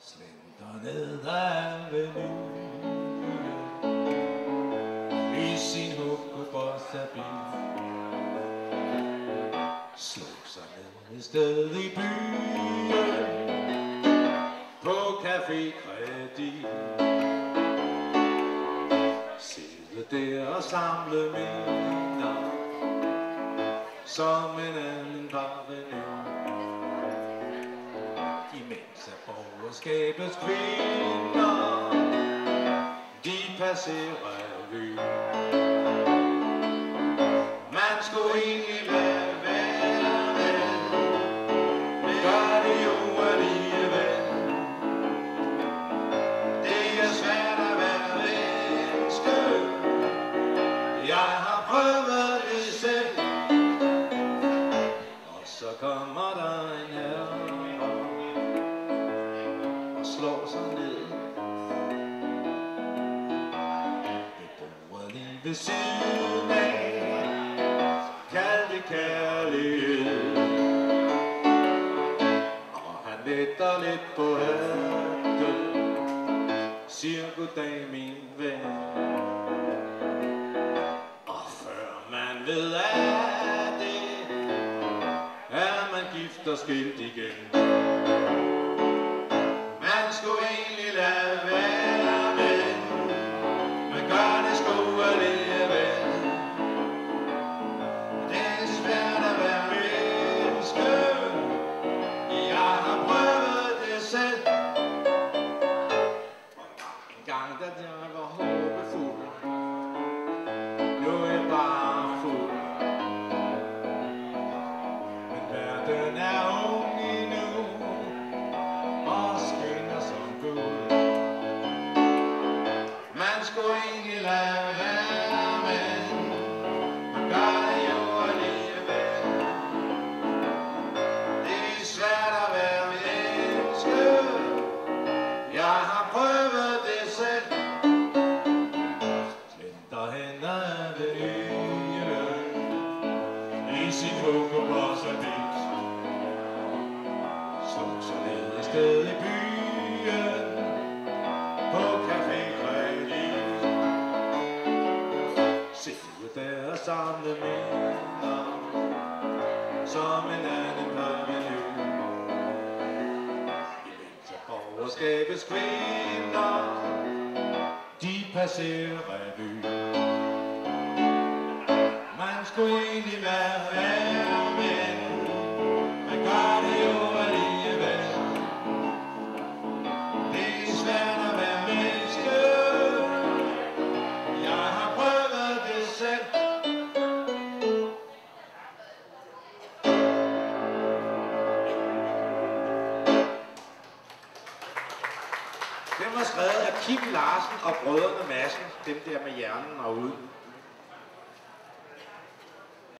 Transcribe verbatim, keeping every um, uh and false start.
Slender ned Avenuen i sin Hugo-Boss-bil. Slog sig ned et sted i byen på Café Kredit. Sidde der og samle minder som en anden Avenuen. Imens er borgerskabets kvinder, de passerer revy. Man skulle egentlig lade være med, men gør det jo alligevel. Det er svært at være menneske, jeg har prøvet det selv. Og så kommer der en herre og slår sig ned ved bordet lige ved siden af. Kald det kærlighed, og han letter lidt på hatten, siger goddag min ven. Og før man ved af det, er man gift og skilt igen. Man skulle egentlig lade være med, men gør det sgu alligevel. Det er svært at være menneske, jeg har prøvet det selv. En gang da jeg var håbefuld, nu er jeg bare fuld. Men verden er ung endnu og skinner som guld. Man skulle egentlig lade være med, man gør det jo alligevel. Det er svært at være menneske, jeg har prøvet det selv. Slender hen ad Avenuen i sin Hugo-Boss-bil. Slog sig ned et sted i byen på Café Kredit. Sidde der og samle minder som en anden Avenuen. Imens er borgerskabets kvinder, de passerer revy. Man skulle egentlig lade være med, man gør det jo alligevel. Det er svært at være menneske, jeg har prøvet det selv. Den var skrevet af Kim Larsen og brødrene Madsen, dem der med hjernen og uden.